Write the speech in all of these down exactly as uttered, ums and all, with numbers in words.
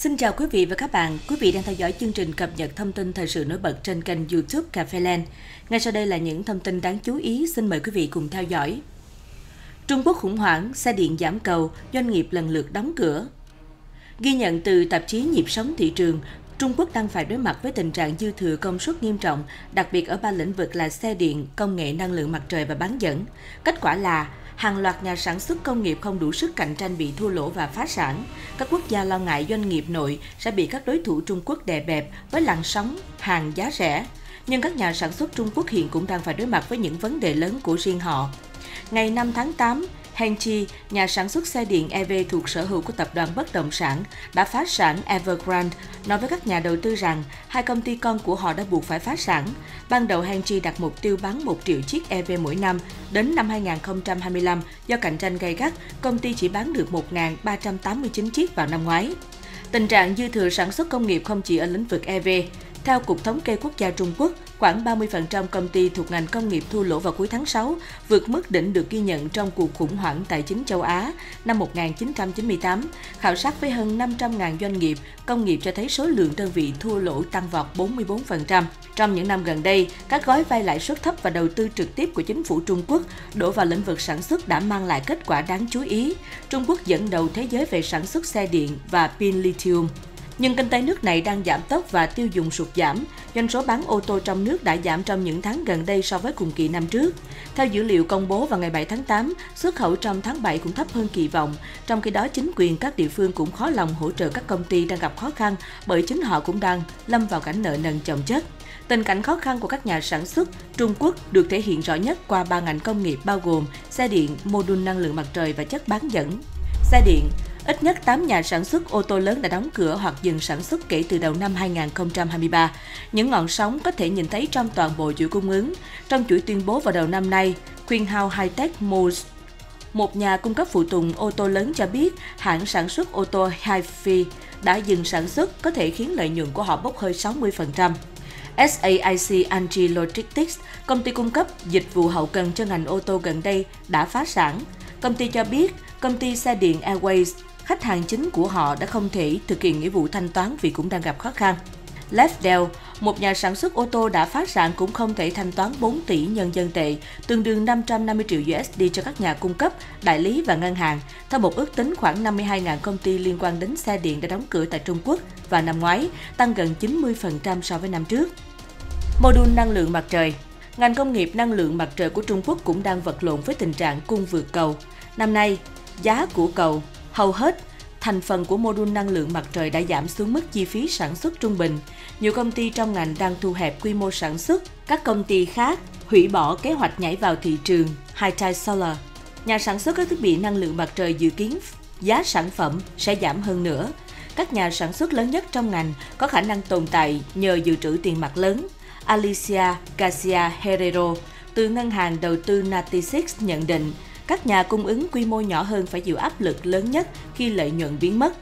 Xin chào quý vị và các bạn. Quý vị đang theo dõi chương trình cập nhật thông tin thời sự nổi bật trên kênh YouTube Cà Phê Land. Ngay sau đây là những thông tin đáng chú ý, xin mời quý vị cùng theo dõi. Trung Quốc khủng hoảng, xe điện giảm cầu, doanh nghiệp lần lượt đóng cửa. Ghi nhận từ tạp chí Nhịp sống thị trường, Trung Quốc đang phải đối mặt với tình trạng dư thừa công suất nghiêm trọng, đặc biệt ở ba lĩnh vực là xe điện, công nghệ năng lượng mặt trời và bán dẫn. Kết quả là hàng loạt nhà sản xuất công nghiệp không đủ sức cạnh tranh bị thua lỗ và phá sản. Các quốc gia lo ngại doanh nghiệp nội sẽ bị các đối thủ Trung Quốc đè bẹp với làn sóng hàng giá rẻ. Nhưng các nhà sản xuất Trung Quốc hiện cũng đang phải đối mặt với những vấn đề lớn của riêng họ. Ngày năm tháng tám, Hengqi, nhà sản xuất xe điện e vê thuộc sở hữu của tập đoàn bất động sản, đã phá sản Evergrande, nói với các nhà đầu tư rằng hai công ty con của họ đã buộc phải phá sản. Ban đầu Hengqi đặt mục tiêu bán một triệu chiếc e vê mỗi năm, đến năm hai nghìn không trăm hai mươi lăm, do cạnh tranh gay gắt, công ty chỉ bán được một nghìn ba trăm tám mươi chín chiếc vào năm ngoái. Tình trạng dư thừa sản xuất công nghiệp không chỉ ở lĩnh vực e vê. Theo Cục Thống kê Quốc gia Trung Quốc, khoảng ba mươi phần trăm công ty thuộc ngành công nghiệp thua lỗ vào cuối tháng sáu, vượt mức đỉnh được ghi nhận trong cuộc khủng hoảng tài chính châu Á năm một nghìn chín trăm chín mươi tám. Khảo sát với hơn năm trăm nghìn doanh nghiệp, công nghiệp cho thấy số lượng đơn vị thua lỗ tăng vọt bốn mươi tư phần trăm. Trong những năm gần đây, các gói vay lãi suất thấp và đầu tư trực tiếp của chính phủ Trung Quốc đổ vào lĩnh vực sản xuất đã mang lại kết quả đáng chú ý. Trung Quốc dẫn đầu thế giới về sản xuất xe điện và pin lithium. Nhưng kinh tế nước này đang giảm tốc và tiêu dùng sụt giảm. Doanh số bán ô tô trong nước đã giảm trong những tháng gần đây so với cùng kỳ năm trước. Theo dữ liệu công bố vào ngày bảy tháng tám, xuất khẩu trong tháng bảy cũng thấp hơn kỳ vọng. Trong khi đó, chính quyền các địa phương cũng khó lòng hỗ trợ các công ty đang gặp khó khăn bởi chính họ cũng đang lâm vào cảnh nợ nần chồng chất. Tình cảnh khó khăn của các nhà sản xuất Trung Quốc được thể hiện rõ nhất qua ba ngành công nghiệp bao gồm xe điện, mô đun năng lượng mặt trời và chất bán dẫn. Xe điện. Ít nhất tám nhà sản xuất ô tô lớn đã đóng cửa hoặc dừng sản xuất kể từ đầu năm hai nghìn không trăm hai mươi ba. Những ngọn sóng có thể nhìn thấy trong toàn bộ chuỗi cung ứng. Trong chuỗi tuyên bố vào đầu năm nay, Qinghao High-Tech Motors, một nhà cung cấp phụ tùng ô tô lớn cho biết hãng sản xuất ô tô Hi-Fi đã dừng sản xuất, có thể khiến lợi nhuận của họ bốc hơi sáu mươi phần trăm. ét a i xê Angie Logistics, công ty cung cấp dịch vụ hậu cần cho ngành ô tô gần đây, đã phá sản. Công ty cho biết, công ty xe điện Airways, khách hàng chính của họ đã không thể thực hiện nghĩa vụ thanh toán vì cũng đang gặp khó khăn. Leftdale, một nhà sản xuất ô tô đã phá sản cũng không thể thanh toán bốn tỷ nhân dân tệ, tương đương năm trăm năm mươi triệu đô la cho các nhà cung cấp, đại lý và ngân hàng. Theo một ước tính, khoảng năm mươi hai nghìn công ty liên quan đến xe điện đã đóng cửa tại Trung Quốc vào năm ngoái, tăng gần chín mươi phần trăm so với năm trước. Mô đun năng lượng mặt trời. Ngành công nghiệp năng lượng mặt trời của Trung Quốc cũng đang vật lộn với tình trạng cung vượt cầu. Năm nay, giá của cầu hầu hết thành phần của mô đun năng lượng mặt trời đã giảm xuống mức chi phí sản xuất trung bình. Nhiều công ty trong ngành đang thu hẹp quy mô sản xuất. Các công ty khác hủy bỏ kế hoạch nhảy vào thị trường High-Tide Solar. Nhà sản xuất các thiết bị năng lượng mặt trời dự kiến giá sản phẩm sẽ giảm hơn nữa. Các nhà sản xuất lớn nhất trong ngành có khả năng tồn tại nhờ dự trữ tiền mặt lớn. Alicia Garcia Herrero từ ngân hàng đầu tư Natixis nhận định, các nhà cung ứng quy mô nhỏ hơn phải chịu áp lực lớn nhất khi lợi nhuận biến mất.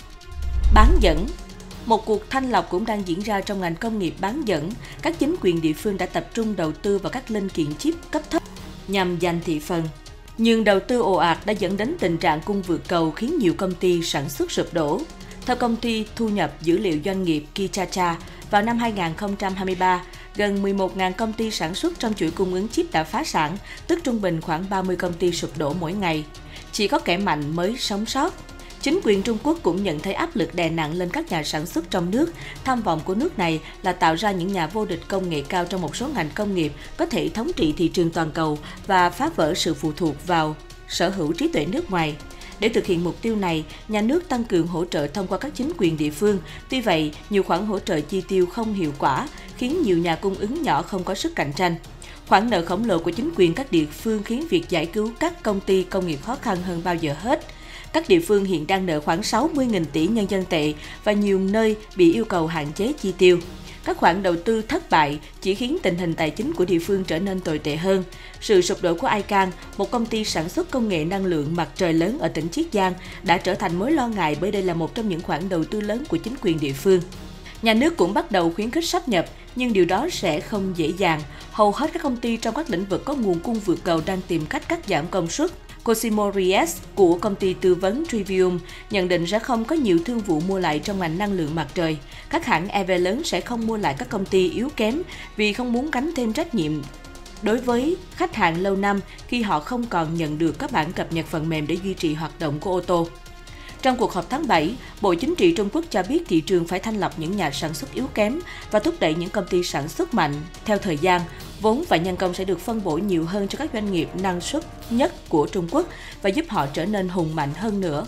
Bán dẫn. Một cuộc thanh lọc cũng đang diễn ra trong ngành công nghiệp bán dẫn. Các chính quyền địa phương đã tập trung đầu tư vào các linh kiện chip cấp thấp nhằm giành thị phần. Nhưng đầu tư ồ ạt đã dẫn đến tình trạng cung vượt cầu khiến nhiều công ty sản xuất sụp đổ. Theo công ty thu nhập dữ liệu doanh nghiệp Kichacha, vào năm hai nghìn không trăm hai mươi ba, gần mười một nghìn công ty sản xuất trong chuỗi cung ứng chip đã phá sản, tức trung bình khoảng ba mươi công ty sụp đổ mỗi ngày. Chỉ có kẻ mạnh mới sống sót. Chính quyền Trung Quốc cũng nhận thấy áp lực đè nặng lên các nhà sản xuất trong nước. Tham vọng của nước này là tạo ra những nhà vô địch công nghệ cao trong một số ngành công nghiệp có thể thống trị thị trường toàn cầu và phá vỡ sự phụ thuộc vào sở hữu trí tuệ nước ngoài. Để thực hiện mục tiêu này, nhà nước tăng cường hỗ trợ thông qua các chính quyền địa phương. Tuy vậy, nhiều khoản hỗ trợ chi tiêu không hiệu quả, khiến nhiều nhà cung ứng nhỏ không có sức cạnh tranh. Khoản nợ khổng lồ của chính quyền các địa phương khiến việc giải cứu các công ty công nghiệp khó khăn hơn bao giờ hết. Các địa phương hiện đang nợ khoảng sáu mươi nghìn tỷ nhân dân tệ và nhiều nơi bị yêu cầu hạn chế chi tiêu. Các khoản đầu tư thất bại chỉ khiến tình hình tài chính của địa phương trở nên tồi tệ hơn. Sự sụp đổ của Icahn, một công ty sản xuất công nghệ năng lượng mặt trời lớn ở tỉnh Chiết Giang, đã trở thành mối lo ngại bởi đây là một trong những khoản đầu tư lớn của chính quyền địa phương. Nhà nước cũng bắt đầu khuyến khích sáp nhập, nhưng điều đó sẽ không dễ dàng. Hầu hết các công ty trong các lĩnh vực có nguồn cung vượt cầu đang tìm cách cắt giảm công suất. Cosimo Reyes của công ty tư vấn Trivium nhận định sẽ không có nhiều thương vụ mua lại trong ngành năng lượng mặt trời. Các hãng e vê lớn sẽ không mua lại các công ty yếu kém vì không muốn gánh thêm trách nhiệm đối với khách hàng lâu năm khi họ không còn nhận được các bản cập nhật phần mềm để duy trì hoạt động của ô tô. Trong cuộc họp tháng bảy, Bộ Chính trị Trung Quốc cho biết thị trường phải thanh lọc những nhà sản xuất yếu kém và thúc đẩy những công ty sản xuất mạnh. Theo thời gian, vốn và nhân công sẽ được phân bổ nhiều hơn cho các doanh nghiệp năng suất nhất của Trung Quốc và giúp họ trở nên hùng mạnh hơn nữa.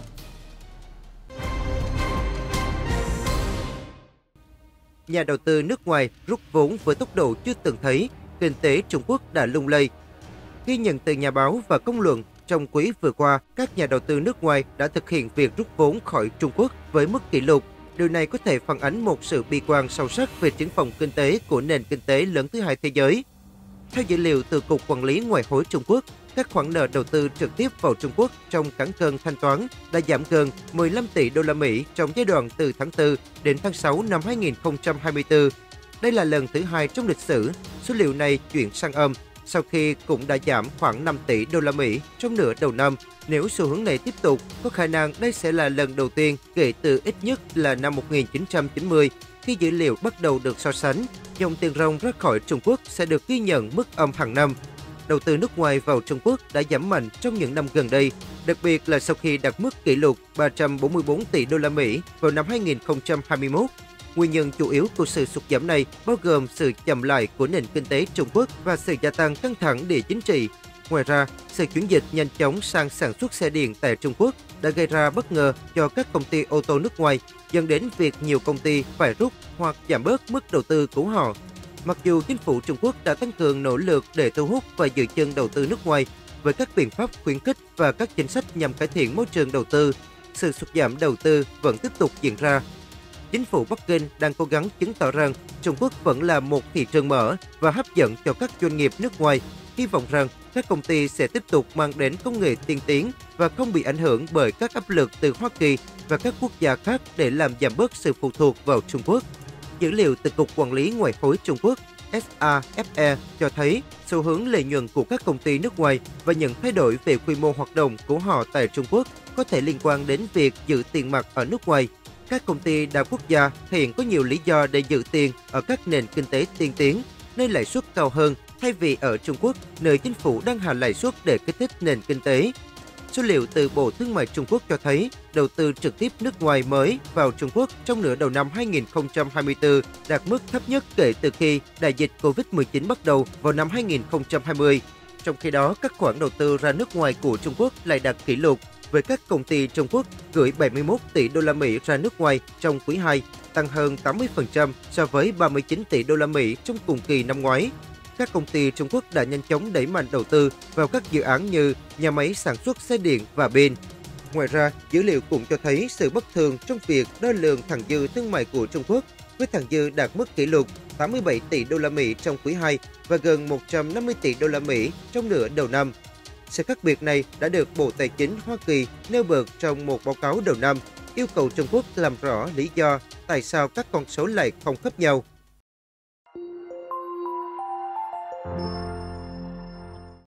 Nhà đầu tư nước ngoài rút vốn với tốc độ chưa từng thấy, kinh tế Trung Quốc đã lung lay. Ghi nhận từ nhà báo và công luận, trong quý vừa qua, các nhà đầu tư nước ngoài đã thực hiện việc rút vốn khỏi Trung Quốc với mức kỷ lục. Điều này có thể phản ánh một sự bi quan sâu sắc về triển vọng kinh tế của nền kinh tế lớn thứ hai thế giới. Theo dữ liệu từ Cục Quản lý Ngoại hối Trung Quốc, các khoản nợ đầu tư trực tiếp vào Trung Quốc trong cán cân thanh toán đã giảm gần mười lăm tỷ đô la Mỹ trong giai đoạn từ tháng tư đến tháng sáu năm hai nghìn không trăm hai mươi tư. Đây là lần thứ hai trong lịch sử số liệu này chuyển sang âm, sau khi cũng đã giảm khoảng năm tỷ đô la Mỹ trong nửa đầu năm. Nếu xu hướng này tiếp tục, có khả năng đây sẽ là lần đầu tiên kể từ ít nhất là năm một nghìn chín trăm chín mươi, khi dữ liệu bắt đầu được so sánh, dòng tiền ròng ra khỏi Trung Quốc sẽ được ghi nhận mức âm hàng năm. Đầu tư nước ngoài vào Trung Quốc đã giảm mạnh trong những năm gần đây, đặc biệt là sau khi đạt mức kỷ lục ba trăm bốn mươi tư tỷ đô la Mỹ vào năm hai nghìn không trăm hai mươi mốt. Nguyên nhân chủ yếu của sự sụt giảm này bao gồm sự chậm lại của nền kinh tế Trung Quốc và sự gia tăng căng thẳng địa chính trị. Ngoài ra, sự chuyển dịch nhanh chóng sang sản xuất xe điện tại Trung Quốc đã gây ra bất ngờ cho các công ty ô tô nước ngoài, dẫn đến việc nhiều công ty phải rút hoặc giảm bớt mức đầu tư của họ. Mặc dù chính phủ Trung Quốc đã tăng cường nỗ lực để thu hút và giữ chân đầu tư nước ngoài với các biện pháp khuyến khích và các chính sách nhằm cải thiện môi trường đầu tư, sự sụt giảm đầu tư vẫn tiếp tục diễn ra. Chính phủ Bắc Kinh đang cố gắng chứng tỏ rằng Trung Quốc vẫn là một thị trường mở và hấp dẫn cho các doanh nghiệp nước ngoài, hy vọng rằng các công ty sẽ tiếp tục mang đến công nghệ tiên tiến và không bị ảnh hưởng bởi các áp lực từ Hoa Kỳ và các quốc gia khác để làm giảm bớt sự phụ thuộc vào Trung Quốc. Dữ liệu từ Cục Quản lý Ngoại hối Trung Quốc S A F E cho thấy xu hướng lợi nhuận của các công ty nước ngoài và những thay đổi về quy mô hoạt động của họ tại Trung Quốc có thể liên quan đến việc giữ tiền mặt ở nước ngoài. Các công ty đa quốc gia hiện có nhiều lý do để giữ tiền ở các nền kinh tế tiên tiến, nơi lãi suất cao hơn, thay vì ở Trung Quốc, nơi chính phủ đang hạ lãi suất để kích thích nền kinh tế. Số liệu từ Bộ Thương mại Trung Quốc cho thấy đầu tư trực tiếp nước ngoài mới vào Trung Quốc trong nửa đầu năm hai nghìn không trăm hai mươi tư đạt mức thấp nhất kể từ khi đại dịch Covid mười chín bắt đầu vào năm hai nghìn không trăm hai mươi. Trong khi đó, các khoản đầu tư ra nước ngoài của Trung Quốc lại đạt kỷ lục, với các công ty Trung Quốc gửi bảy mươi mốt tỷ đô la Mỹ ra nước ngoài trong quý hai, tăng hơn tám mươi phần trăm so với ba mươi chín tỷ đô la Mỹ trong cùng kỳ năm ngoái. Các công ty Trung Quốc đã nhanh chóng đẩy mạnh đầu tư vào các dự án như nhà máy sản xuất xe điện và pin. Ngoài ra, dữ liệu cũng cho thấy sự bất thường trong việc đo lường thặng dư thương mại của Trung Quốc, với thặng dư đạt mức kỷ lục tám mươi bảy tỷ đô la Mỹ trong quý hai và gần một trăm năm mươi tỷ đô la Mỹ trong nửa đầu năm. Sự khác biệt này đã được Bộ Tài chính Hoa Kỳ nêu bật trong một báo cáo đầu năm, yêu cầu Trung Quốc làm rõ lý do tại sao các con số lại không khớp nhau.